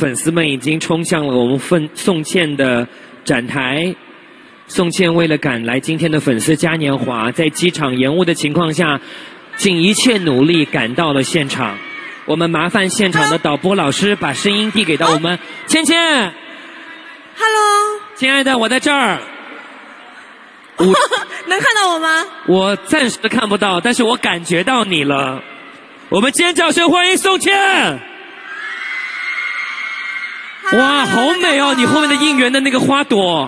粉丝们已经冲向了我们宋茜的展台。宋茜为了赶来今天的粉丝嘉年华，在机场延误的情况下，尽一切努力赶到了现场。我们麻烦现场的导播老师把声音递给到我们茜茜。 Hello， 亲爱的，我在这儿。 能看到我吗？ 我暂时看不到，但是我感觉到你了。我们尖叫声欢迎宋茜！哇，好美哦！你后面的应援的那个花朵。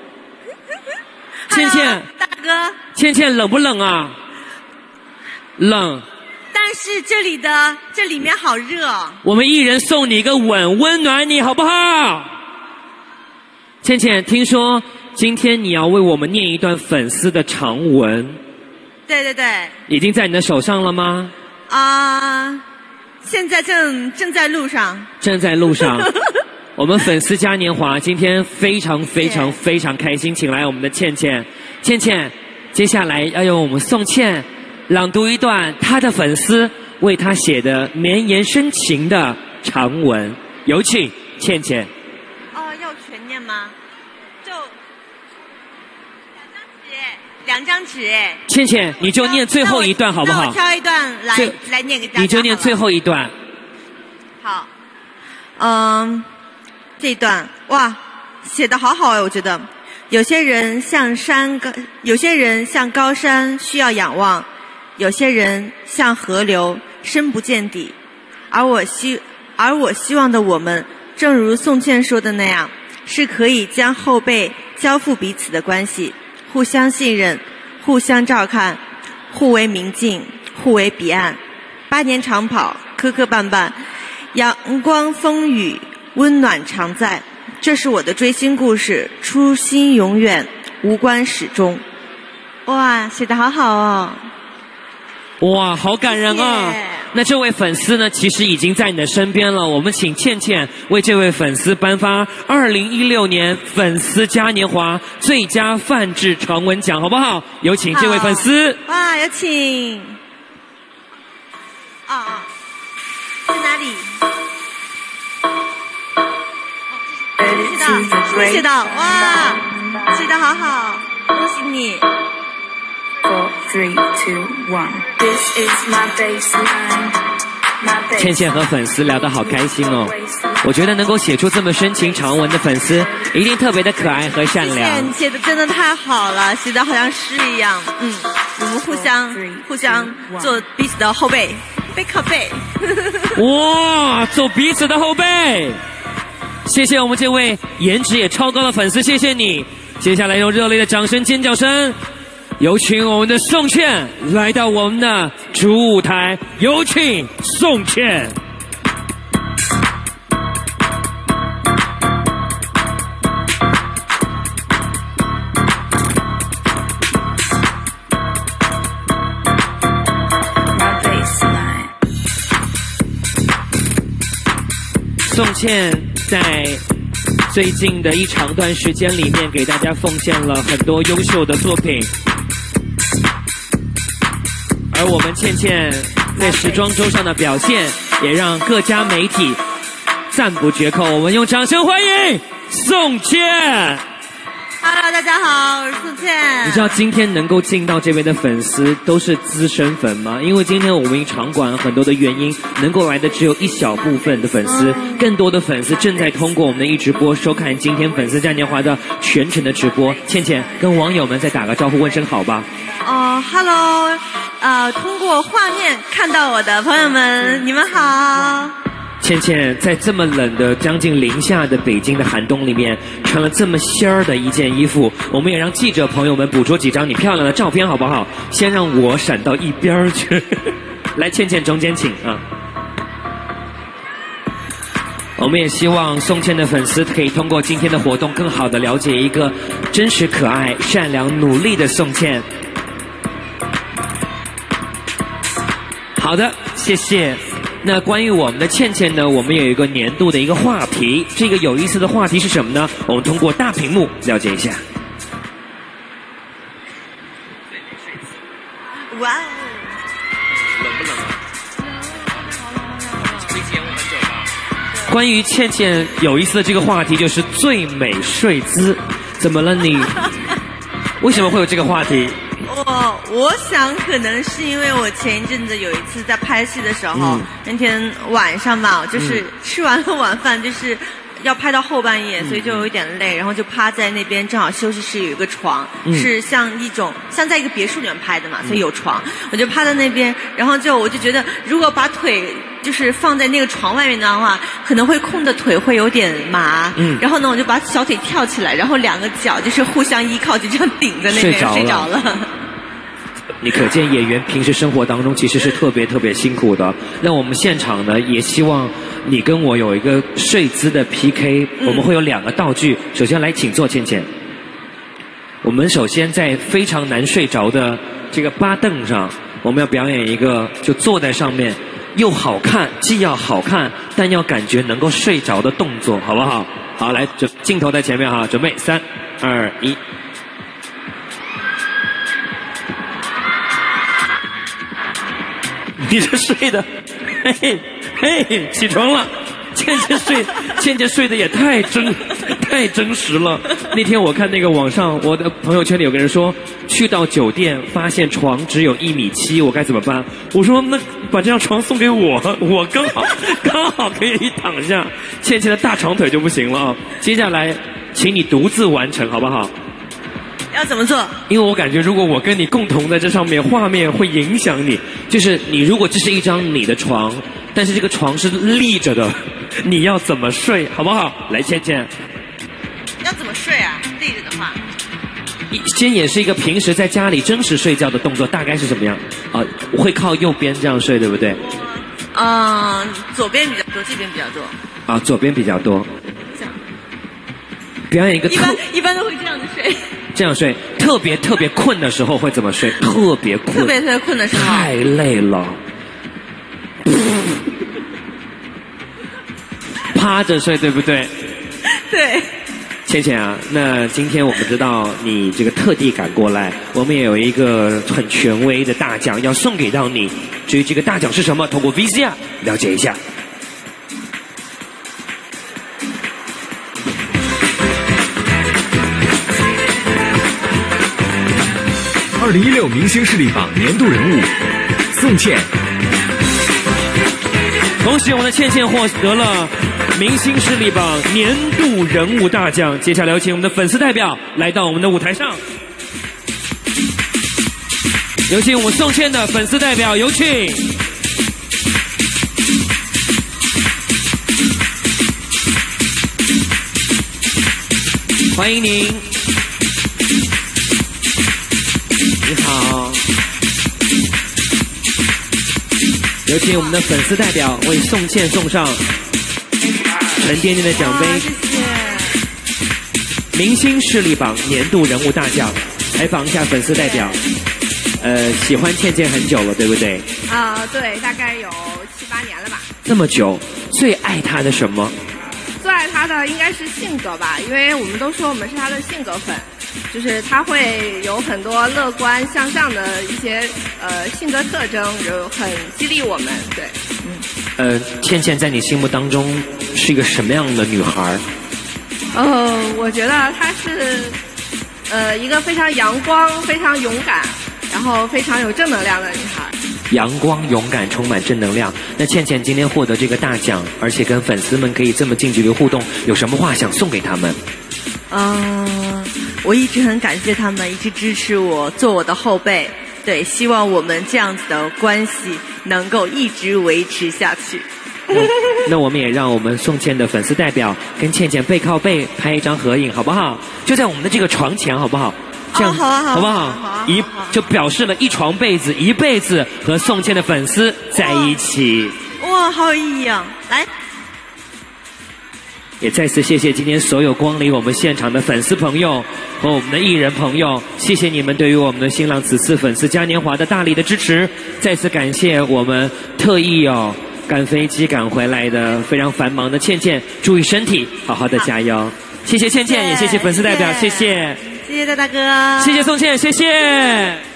茜茜， 大哥。 茜茜冷不冷啊？冷。 但是这里面好热。 我们一人送你一个吻，温暖你好不好？茜茜，听说今天你要为我们念一段粉丝的长文。 对对对。 已经在你的手上了吗？ 现在正在路上。正在路上。我们粉丝嘉年华今天非常非常非常开心，请来我们的茜茜。茜茜，接下来要用我们宋茜朗读一段她的粉丝为她写的绵延深情的长文，有请茜茜。 要全念吗？就两张纸。 茜茜，你就念最后一段好不好？ 那我挑一段来念给大家。 你就念最后一段。 好。这一段哇，写得好好哎，我觉得。有些人像高山需要仰望，有些人像河流深不见底，而我希望的我们，正如宋茜说的那样，是可以将后背交付彼此的关系，互相信任，互相照看，互为明镜，互为彼岸。8年长跑，磕磕绊绊，阳光风雨，温暖常在。这是我的追星故事，初心永远，无关始终。哇，写得好好哦！ 哇，好感人啊！ 谢谢。 那这位粉丝呢，其实已经在你的身边了。我们请茜茜为这位粉丝颁发2016年粉丝嘉年华最佳范制长文奖，好不好？有请这位粉丝。 哇，有请。在哪里？谢谢的，哇，写得好好，恭喜你。4, 3, 2, 1. This is my baseline. 茜茜和粉丝聊得好开心哦，我觉得能够写出这么深情长文的粉丝，一定特别的可爱和善良。 谢谢，你写的真的太好了，写的好像诗一样。我们互相做彼此的后背，背靠背。 哇，做彼此的后背。谢谢我们这位颜值也超高的粉丝，谢谢你。接下来用热烈的掌声、尖叫声，有请我们的宋茜来到我们的主舞台，有请宋茜。宋茜在最近的一长段时间里面，给大家奉献了很多优秀的作品，而我们茜茜在时装周上的表现，也让各家媒体赞不绝口。我们用掌声欢迎宋茜。 Hello， 大家好，我是宋茜。 你知道今天能够进到这边的粉丝都是资深粉吗？因为今天我们场馆很多的原因，能够来的只有一小部分的粉丝，更多的粉丝正在通过我们的直播收看今天粉丝嘉年华的全程的直播。茜茜跟网友们再打个招呼，问声好吧。 Hello， 通过画面看到我的朋友们，你们好。 茜茜在这么冷的将近零下的北京的寒冬里面，穿了这么仙儿的一件衣服，我们也让记者朋友们捕捉几张你漂亮的照片好不好？先让我闪到一边去。来，茜茜中间请啊。我们也希望宋茜的粉丝可以通过今天的活动，更好的了解一个真实可爱、善良、努力的宋茜。好的，谢谢。那关于我们的茜茜呢，我们有一个年度的一个话题，这个有意思的话题是什么呢？我们通过大屏幕了解一下。 哇哦！ 冷不冷啊？会关于倩倩有意思的这个话题就是最美睡姿，怎么了你？为什么会有这个话题？ 我想可能是因为我前一阵子有一次在拍戏的时候，那天晚上吧，就是吃完了晚饭，就是要拍到后半夜，所以就有一点累，然后就趴在那边，正好休息室有一个床，是像在一个别墅里面拍的嘛，所以有床，我就趴在那边，然后我就觉得，如果把腿就是放在那个床外面的话，可能会空的腿会有点麻，然后呢，我就把小腿跳起来，然后两个脚就是互相依靠，就这样顶在那边睡着了。 你可见演员平时生活当中其实是特别特别辛苦的。那我们现场呢，也希望你跟我有一个睡姿的 PK，我们会有2个道具。首先来，请坐，倩倩。我们首先在非常难睡着的这个八凳上，我们要表演一个就坐在上面又好看，既要好看，但要感觉能够睡着的动作，好不好？好，来，镜头在前面哈，准备3、2、1。你这睡的，嘿，起床了，倩倩睡的也太真实了。那天我看那个网上，我的朋友圈里有个人说，去到酒店发现床只有1.7米，我该怎么办？我说那把这张床送给我刚好可以躺下。倩倩的大长腿就不行了啊。接下来，请你独自完成，好不好？ 要怎么做？ 因为我感觉，如果我跟你共同在这上面，画面会影响你。就是你如果这是一张你的床，但是这个床是立着的，你要怎么睡，好不好？来，倩倩。 要怎么睡啊？立着的话。 先演示一个平时在家里真实睡觉的动作，大概是什么样？我会靠右边这样睡，对不对？ 左边比较多，这边比较多。 左边比较多。 这样。 表演一个一般都会这样子睡。 这样睡，特别困的时候会怎么睡？特别困的时候， 太累了，趴着睡，对不对？ 对。 倩倩啊，那今天我们知道你这个特地赶过来，我们也有一个很权威的大奖要送给到你。至于这个大奖是什么，通过 VCR 了解一下。 2016明星势力榜年度人物宋茜。 恭喜我们的倩倩获得了明星势力榜年度人物大奖。接下来有请我们的粉丝代表来到我们的舞台上，有请我们宋茜的粉丝代表，有请。欢迎您。你好，有请我们的粉丝代表为宋茜送上沉甸甸的奖杯。 谢谢。 明星势力榜年度人物大奖，采访一下粉丝代表。喜欢倩倩很久了，对不对？ 对，大概有7、8年了吧。 这么久，最爱她的什么？ 最爱她的应该是性格吧，因为我们都说我们是她的性格粉。就是他会有很多乐观向上的一些性格特征，很激励我们。对。 倩倩在你心目当中是一个什么样的女孩？ 我觉得她是一个非常阳光、非常勇敢，然后非常有正能量的女孩。 阳光、勇敢、充满正能量。那倩倩今天获得这个大奖，而且跟粉丝们可以这么近距离互动，有什么话想送给他们？ 我一直很感谢他们，一直支持我，做我的后辈。对，希望我们这样子的关系能够一直维持下去。 那我们也让我们宋茜的粉丝代表跟倩倩背靠背拍一张合影，好不好？就在我们的这个床前，好不好？这样好啊， 好不好？就表示了一床被子，一辈子和宋茜的粉丝在一起。 哇，好有意义啊！来。 也再次谢谢今天所有光临我们现场的粉丝朋友和我们的艺人朋友，谢谢你们对于我们的新浪此次粉丝嘉年华的大力的支持。再次感谢我们特意赶飞机赶回来的非常繁忙的倩倩，注意身体，好好的加油。谢谢倩倩，也谢谢粉丝代表，谢谢大大哥， 谢谢宋茜，谢谢。